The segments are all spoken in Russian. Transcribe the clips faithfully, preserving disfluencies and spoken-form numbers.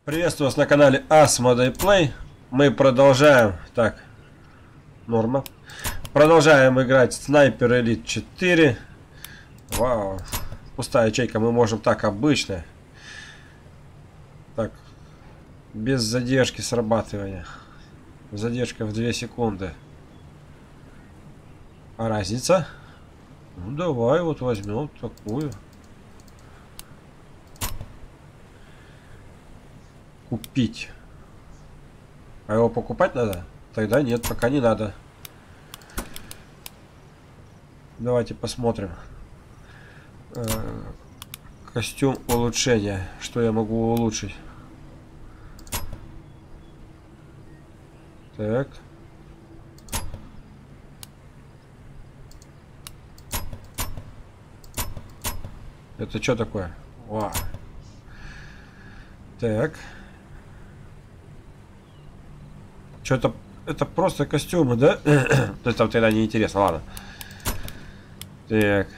Приветствую вас на канале Asmodee Play. Мы продолжаем. Так, норма. Продолжаем играть Sniper Elite четыре. Вау. Пустая ячейка. Мы можем так обычно. Так. Без задержки срабатывания. Задержка в две секунды. А разница? Ну давай вот возьмем такую. Купить. А его покупать надо? Тогда нет, пока не надо. Давайте посмотрим. Э, костюм улучшения. Что я могу улучшить? Так. Это что такое? Вау. Так. Что-то это просто костюмы, да? Это тогда не интересно, ладно. Так.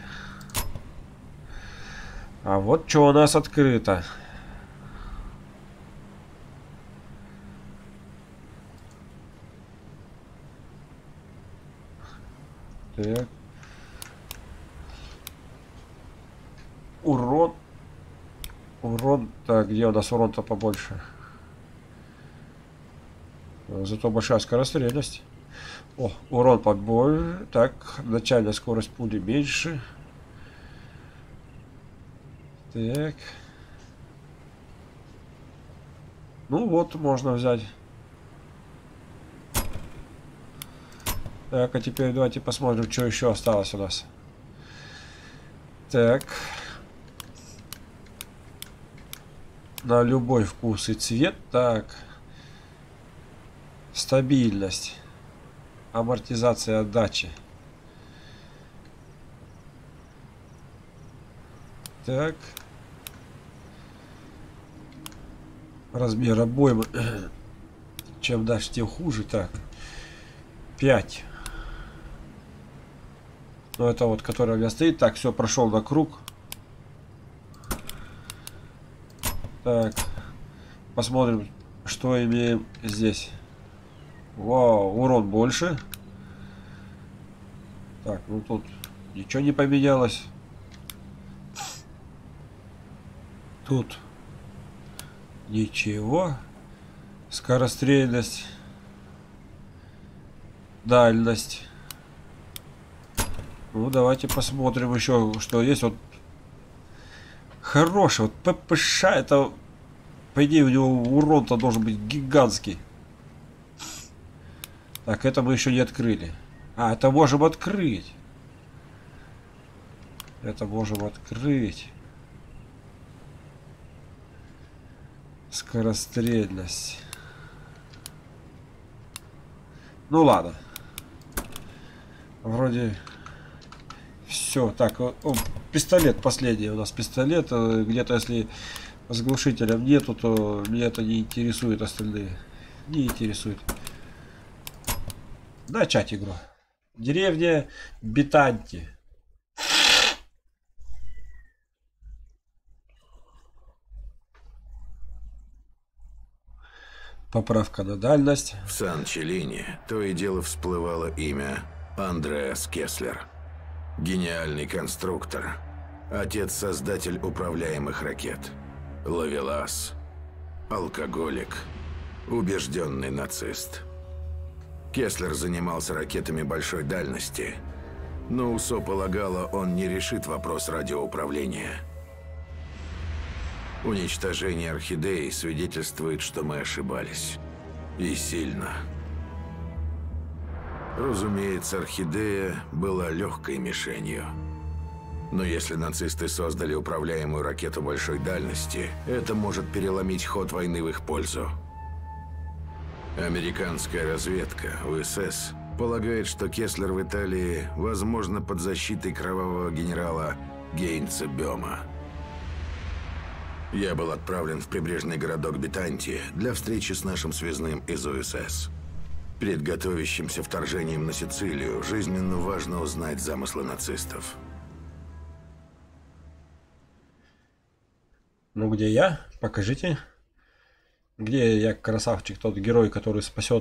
А вот что у нас открыто. Так. Урон. Урон. Так, где у нас урон-то побольше? Зато большая скорострельность. О, урон побольше. Так, начальная скорость пули меньше. Так. Ну вот, можно взять. Так, а теперь давайте посмотрим, что еще осталось у нас. Так. На любой вкус и цвет. Так. Стабильность. Амортизация отдачи. Так. Размер обоймы. Чем дальше, тем хуже. Так. пять. Ну, это вот, который у меня стоит. Так, все, прошел на круг. Так. Посмотрим, что имеем здесь. Вау, урон больше. Так, ну тут ничего не поменялось. Тут ничего. Скорострельность. Дальность. Ну, давайте посмотрим еще, что есть. Вот хороший. Вот ППШ, это, по идее, у него урон-то должен быть гигантский. Так, это мы еще не открыли. А, это можем открыть. Это можем открыть. Скорострельность. Ну ладно. Вроде все. Так, о, о, пистолет последний у нас пистолет. Где-то если с глушителем нету, то меня это не интересует, остальные. Не интересует. Начать игру. Деревня Битанти. Поправка на дальность. В Сан-Челине то и дело всплывало имя Андреас Кеслер. Гениальный конструктор. Отец-создатель управляемых ракет. Ловелас. Алкоголик. Убежденный нацист. Кеслер занимался ракетами большой дальности, но УСО полагало, он не решит вопрос радиоуправления. Уничтожение Орхидеи свидетельствует, что мы ошибались. И сильно. Разумеется, Орхидея была легкой мишенью. Но если нацисты создали управляемую ракету большой дальности, это может переломить ход войны в их пользу. Американская разведка, УСС, полагает, что Кеслер в Италии, возможно, под защитой кровавого генерала Гейнца Бема. Я был отправлен в прибрежный городок Битанти для встречи с нашим связным из УСС. Перед готовящимся вторжением на Сицилию жизненно важно узнать замыслы нацистов. Ну где я? Покажите. Где я, красавчик, тот герой, который спасет?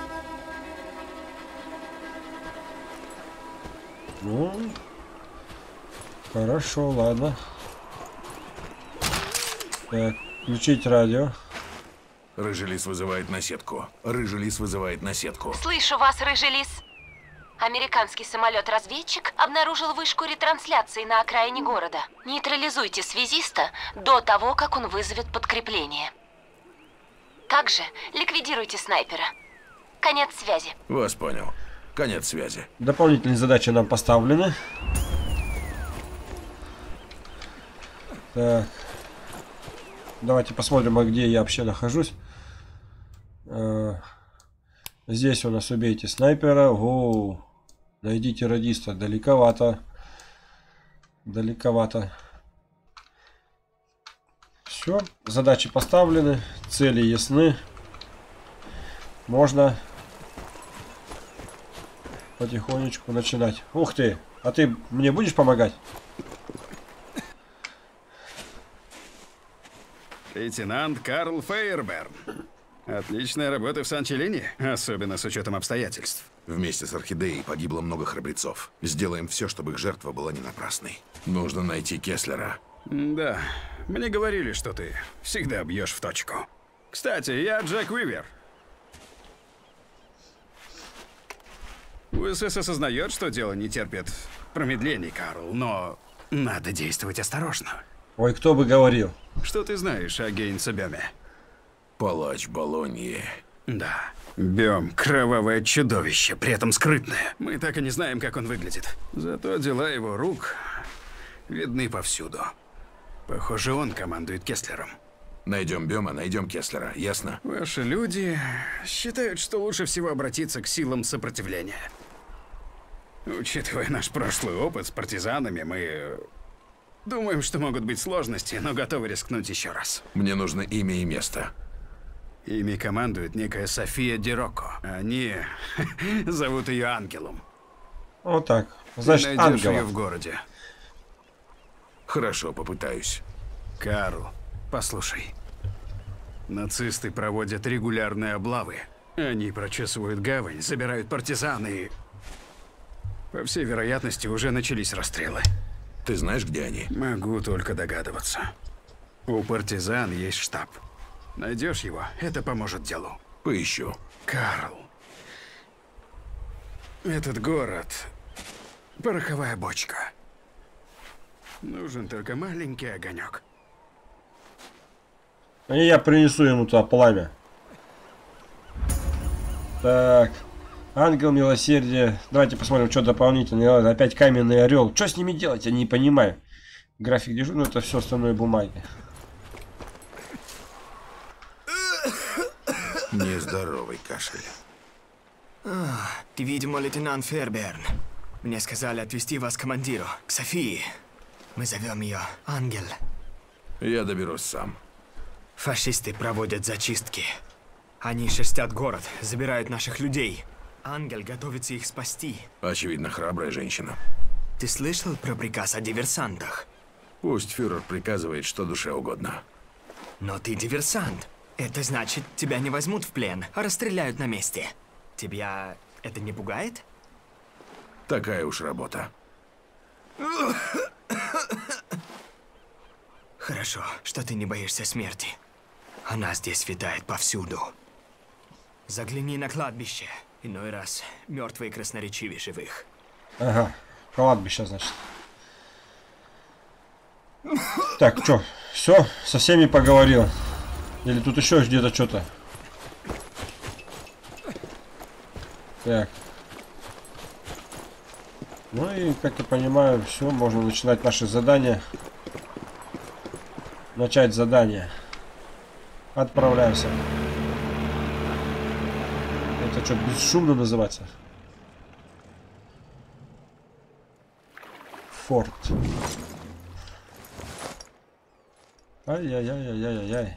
Ну, хорошо, ладно. Так, включить радио. Рыжий лис вызывает на сетку. Рыжий лис вызывает на сетку. Слышу вас, Рыжий лис. Американский самолет-разведчик обнаружил вышку ретрансляции на окраине города. Нейтрализуйте связиста до того, как он вызовет подкрепление. Также ликвидируйте снайпера. Конец связи. Вас понял. Конец связи. Дополнительные задачи нам поставлены. Так. Давайте посмотрим, а где я вообще нахожусь. Здесь у нас убейте снайпера. О, найдите радиста. Далековато. Далековато. Все. Задачи поставлены. Цели ясны. Можно потихонечку начинать. Ух ты. А ты мне будешь помогать? Лейтенант Карл Фейерберн. Отличная работа в Сан-Челине, особенно с учетом обстоятельств. Вместе с Орхидеей погибло много храбрецов. Сделаем все, чтобы их жертва была не напрасной. Нужно найти Кеслера. Да, мне говорили, что ты всегда бьешь в точку. Кстати, я Джек Уивер. УСС осознает, что дело не терпит промедлений, Карл, но надо действовать осторожно. Ой, кто бы говорил. Что ты знаешь о Гейнсе Бёме? Палач Болоньи. Да. Бём – кровавое чудовище, при этом скрытное. Мы так и не знаем, как он выглядит. Зато дела его рук видны повсюду. Похоже, он командует Кеслером. Найдем Бёма, найдем Кеслера, ясно? Ваши люди считают, что лучше всего обратиться к силам сопротивления. Учитывая наш прошлый опыт с партизанами, мы думаем, что могут быть сложности, но готовы рискнуть еще раз. Мне нужно имя и место. Ими командует некая София Дирокко. Они зовут ее Ангелом. Вот так. Значит, Ты найдешь ангела. ее в городе. Хорошо, попытаюсь. Карл, послушай. Нацисты проводят регулярные облавы. Они прочесывают гавань, забирают партизан и... По всей вероятности, уже начались расстрелы. Ты знаешь, где они? Могу только догадываться. У партизан есть штаб. Найдешь его, это поможет делу. Поищу. Карл. Этот город – пороховая бочка. Нужен только маленький огонек. И я принесу ему туда пламя. Так. Ангел милосердия. Давайте посмотрим, что дополнительно. Опять каменный орел. Что с ними делать, я не понимаю. График дежурный, это все остальное бумаги. Нездоровый кашель. А, ты, видимо, лейтенант Фейерберн. Мне сказали отвезти вас к командиру, к Софии. Мы зовем ее Ангел. Я доберусь сам. Фашисты проводят зачистки. Они шерстят город, забирают наших людей. Ангел готовится их спасти. Очевидно, храбрая женщина. Ты слышал про приказ о диверсантах? Пусть фюрер приказывает, что душе угодно. Но ты диверсант. Это значит, тебя не возьмут в плен, а расстреляют на месте. Тебя это не пугает? Такая уж работа. Хорошо, что ты не боишься смерти. Она здесь витает повсюду. Загляни на кладбище. Иной раз мертвые красноречивее живых. Ага, кладбище, значит. Так, что, все, со всеми поговорил. Или тут еще где-то что-то? Так. Ну и, как я понимаю, все, можно начинать наши задания. Начать задание. Отправляемся. Это что, бесшумно называется? Форт. Ай-яй-яй-яй-яй-яй.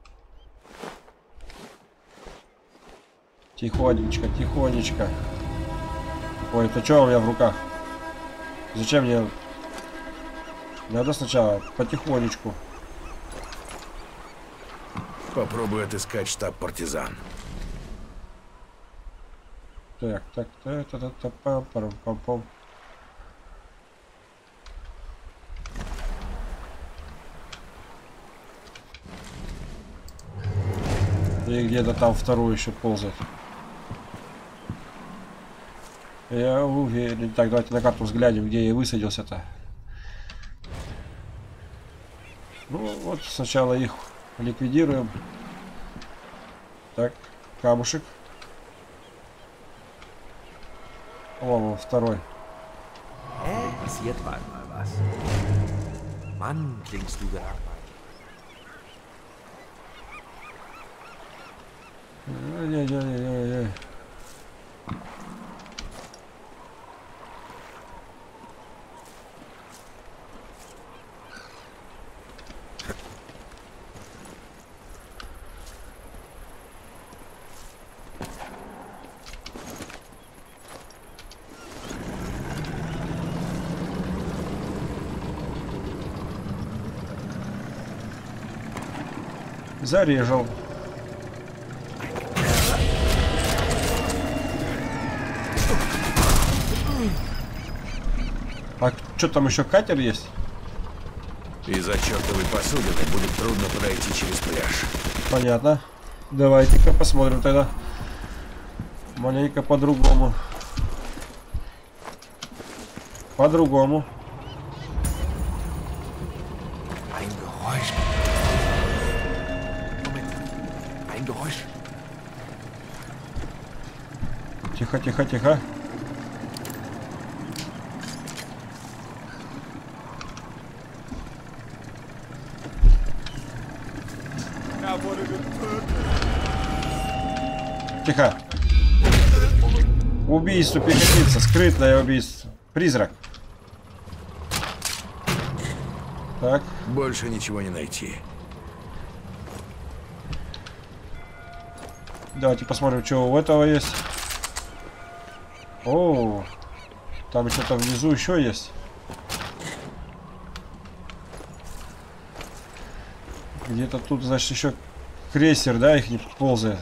Тихонечко, тихонечко. Ой, это что у меня в руках? Зачем мне? Надо сначала потихонечку. Попробуй отыскать штаб партизан. Так, так, так, так, так, пам, пам, пам, пам. И где-то там второй еще ползает. Я уверен. Так, давайте на карту взглянем, где я высадился-то. Ну, вот сначала их ликвидируем. Так, камушек. Вон он, второй. Hey, passiert mal was. Mann, klingst du gerade. Ай-яй-яй-яй-яй. Зарежал. А что там еще катер есть? Из-за чертовой посудины будет трудно пройти через пляж. Понятно. Давайте-ка посмотрим тогда. Маленько по-другому. По-другому. Ein Geräusch. Moment. Ein Geräusch. Тихо, тихо, тихо. Тихо. Убийство пехотинца. Скрытное убийство. Призрак. Так. Больше ничего не найти. Давайте посмотрим, что у этого есть. О, там что-то внизу еще есть. Где-то тут, значит, еще крейсер, да, их не ползает.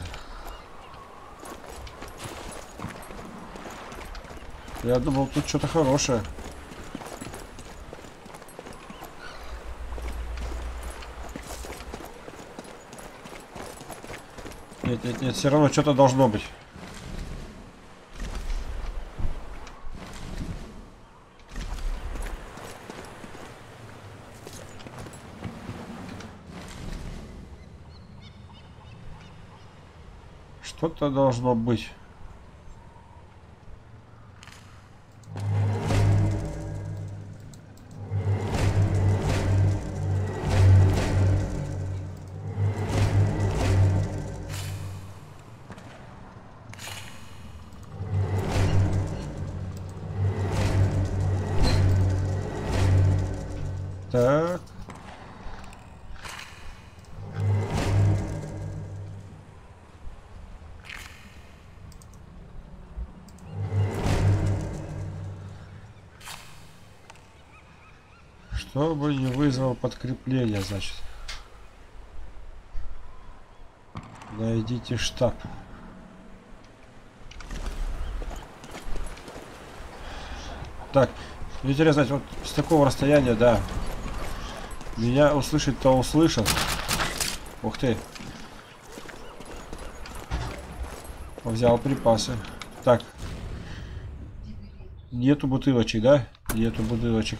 Я думал, тут что-то хорошее. Нет, нет, нет, все равно что-то должно быть. Что-то должно быть. Так. Чтобы не вызвал подкрепление, значит. Найдите штаб. Так, интересно, вот с такого расстояния, да. Меня услышать-то услышат. Ух ты. Взял припасы. Так. Нету бутылочек, да? Нету бутылочек.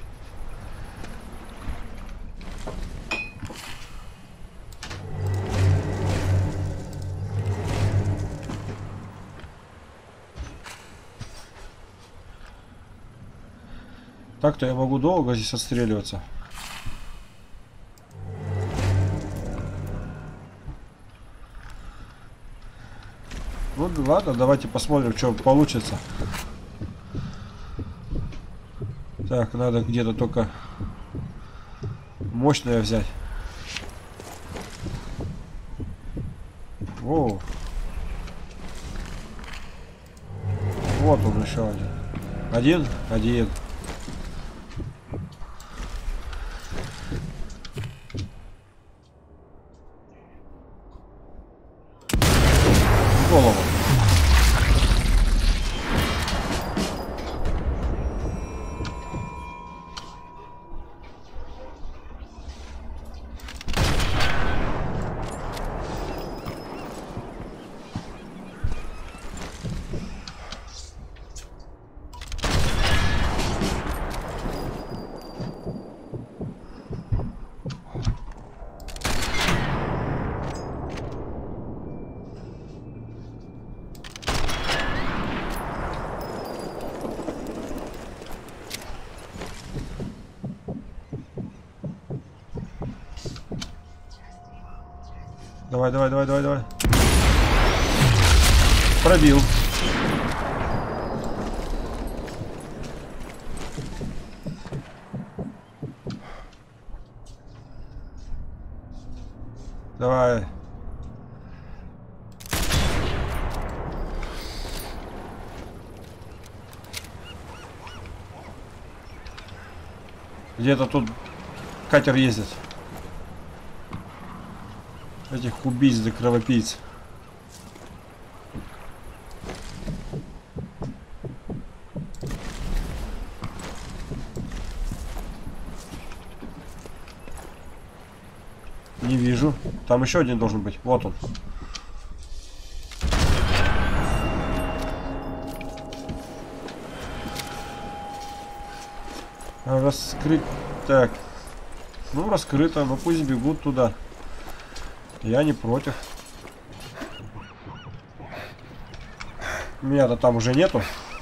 Так-то я могу долго здесь отстреливаться. Ну ладно, давайте посмотрим, что получится. Так, надо где-то только мощное взять. О, вот он еще один. Один? Один. Давай, давай, давай, давай, давай. Пробил. Давай. Где-то тут катер ездит. Этих убийц да кровопийц. Не вижу. Там еще один должен быть. Вот он. Раскрыть. Так. Ну, раскрыто. Но пусть бегут туда. Я не против. Меня-то там уже нету.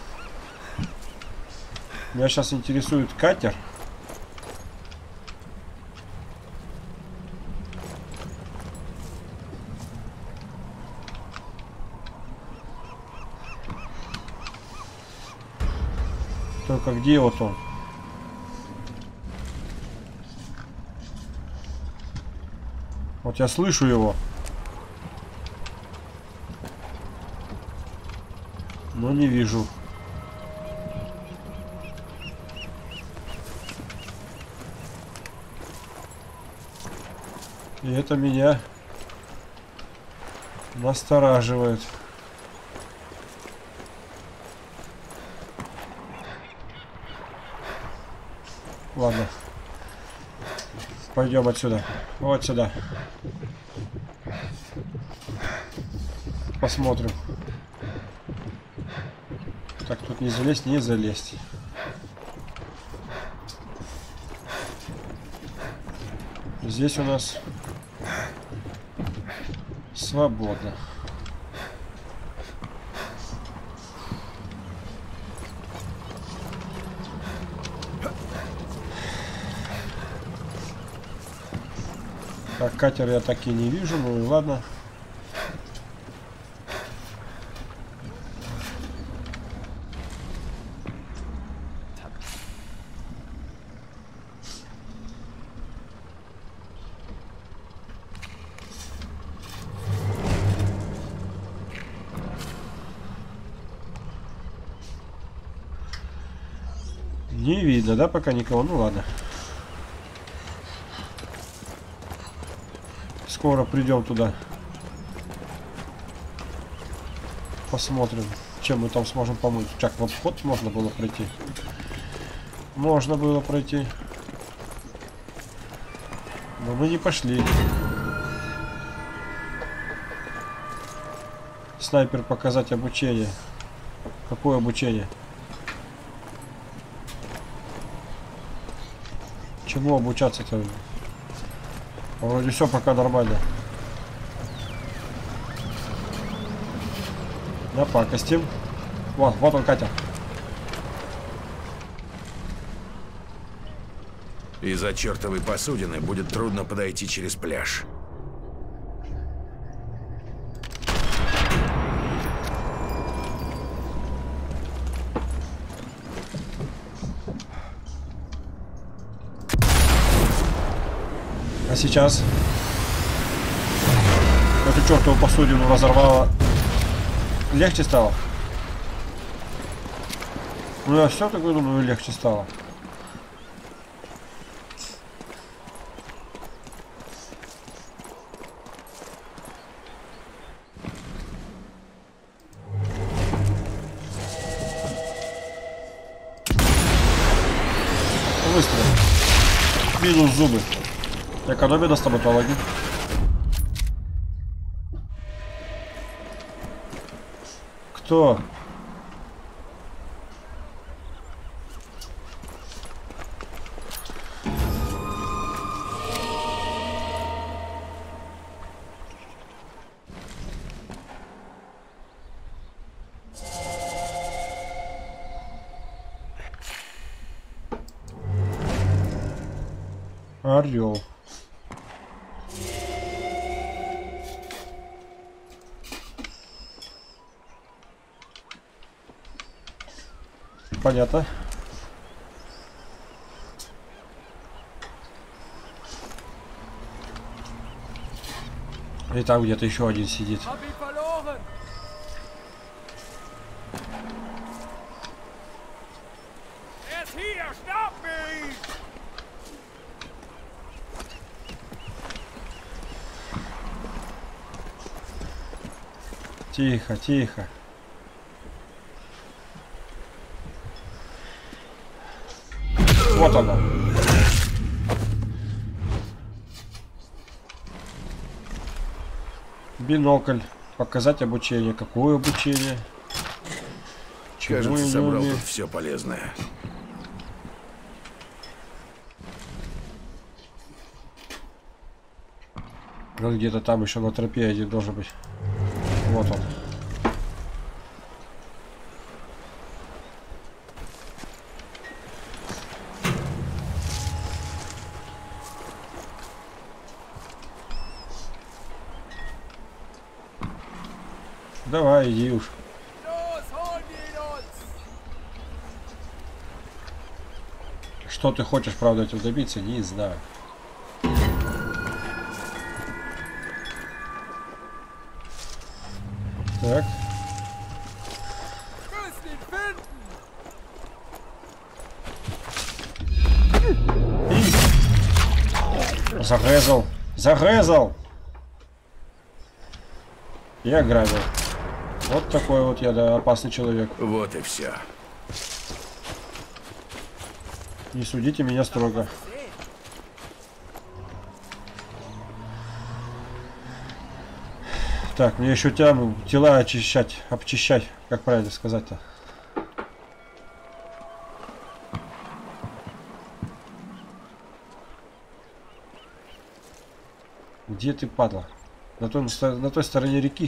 Меня сейчас интересует катер. Только где вот он? Вот я слышу его. Но не вижу. И это меня настораживает. Ладно. Пойдем отсюда. Вот сюда. Посмотрим. Так, тут не залезть, не залезть. Здесь у нас свободно. Так, катер я так и не вижу, ну и ладно. Не видно, да, пока никого? Ну ладно. Скоро придем туда. Посмотрим, чем мы там сможем помочь. Так, вот вход можно было пройти. Можно было пройти. Но мы не пошли. Снайпер показать обучение. Какое обучение? Чему обучаться-то? Вроде все пока нормально. Напакостим. Вот, вот он, катер. Из-за чертовой посудины будет трудно подойти через пляж. А сейчас эту чертову посудину разорвало. Легче стало? Ну я все такое думаю, легче стало. Выстрел. Минус зубы. Экономия на стоматологе. Кто? Орел. понятно. И там где-то еще один сидит. Тихо, тихо. Вот она. Бинокль. Показать обучение. Какое обучение? Чего Кажется, я собрал не тут все полезное. Ну, где-то там еще на тропе один должен быть. Вот он. Давай, иди уж. Что ты хочешь, правда, этим добиться, не знаю. Так. Загрызал. Загрызал. Я грабил. Вот такой вот я, да, опасный человек. Вот и все. Не судите меня строго. Так, мне еще тяну, тела очищать, обчищать, как правильно сказать-то. Где ты, падла? На той, на той стороне реки.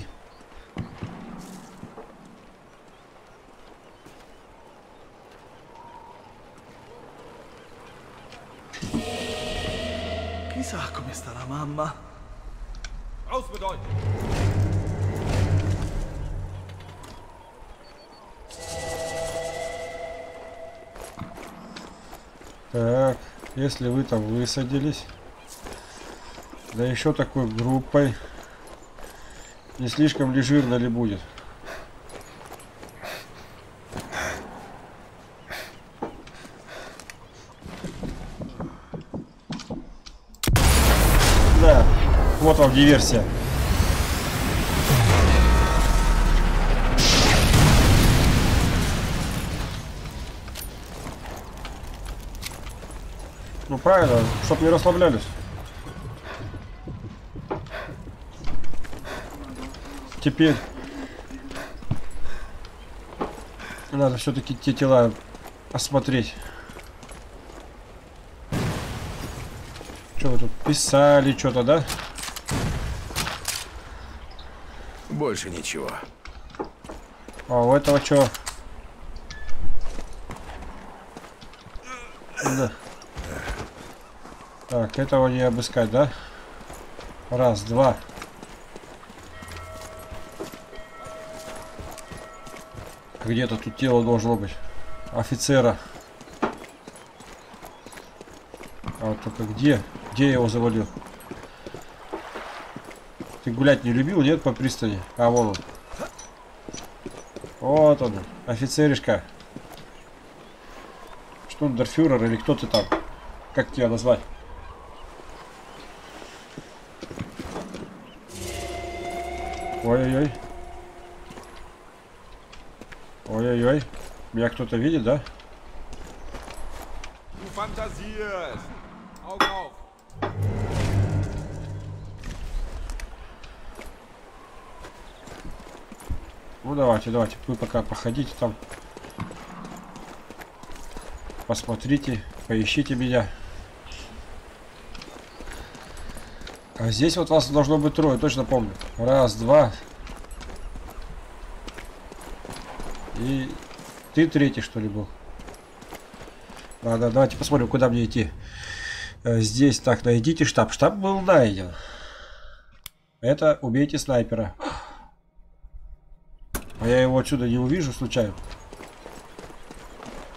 Chissà come sta la mamma. Raus mit euch! Так, если вы там высадились, да еще такой группой, не слишком ли жирно ли будет? Да, вот вам диверсия. Ну правильно, чтоб не расслаблялись. Теперь надо все-таки те тела осмотреть. Что вы тут писали, что-то, да? Больше ничего. А у этого что? Да. Так, этого не обыскать, да? Раз, два. Где-то тут тело должно быть. Офицера. А вот только где? Где я его завалил? Ты гулять не любил, нет, по пристани? А вон он. Вот он, офицеришка. Штундерфюрер или кто ты там? Как тебя назвать? Ой-ой-ой. Ой-ой-ой. Меня кто-то видит, да? Du fantasierst! Augen auf! Ну давайте, давайте. Вы пока походите там. Посмотрите, поищите меня. А здесь вот вас должно быть трое, точно помню. Раз, два. И ты третий, что ли, был? Ладно, давайте посмотрим, куда мне идти. Здесь, так, найдите штаб. Штаб был найден. Это убейте снайпера. А я его отсюда не увижу случайно.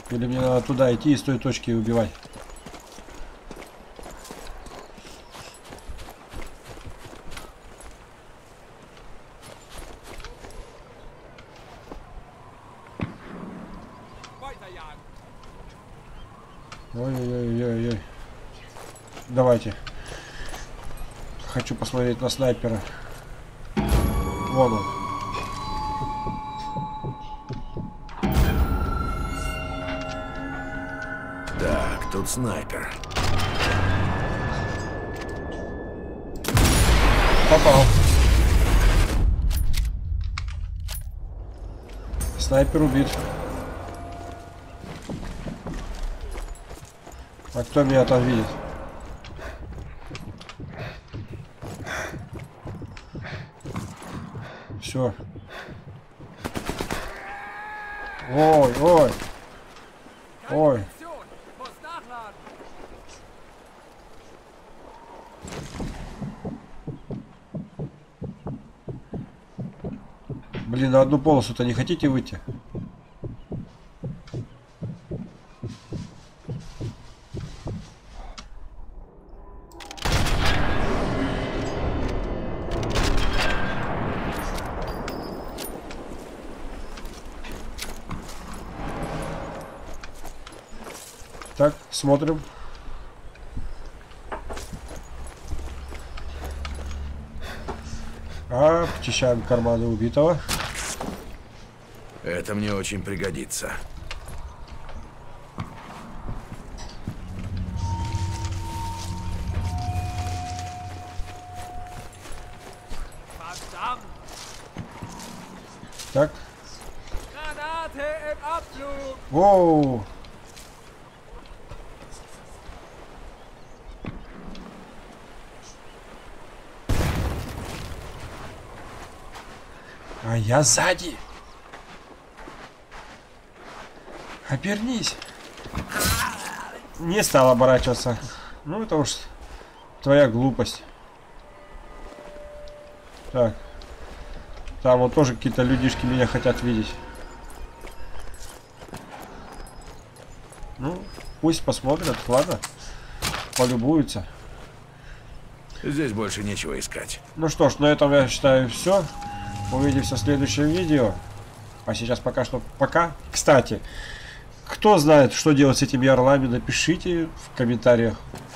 Или мне надо туда идти и с той точки убивать? Ой-ой-ой-ой-ой. Давайте. Хочу посмотреть на снайпера. Вон он. Так, тут снайпер. Попал. Снайпер убит. А кто меня там видит? Все. Ой, ой. Ой. Блин, на одну полосу-то не хотите выйти? Так, смотрим. А, почищаем карманы убитого. Это мне очень пригодится. Так. Воу. А я сзади. Обернись. Не стал оборачиваться. Ну это уж твоя глупость. Так. Там вот тоже какие-то людишки меня хотят видеть. Ну, пусть посмотрят, ладно. Полюбуются. Здесь больше нечего искать. Ну что ж, на этом я считаю все. Увидимся в следующем видео. А сейчас пока что пока. Кстати, кто знает, что делать с этими орлами, напишите в комментариях.